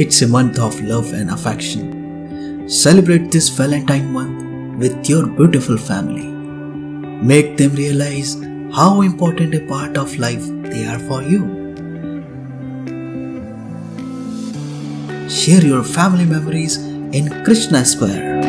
It's a month of love and affection. Celebrate this Valentine month with your beautiful family. Make them realize how important a part of life they are for you. Share your family memories in Krishna Square.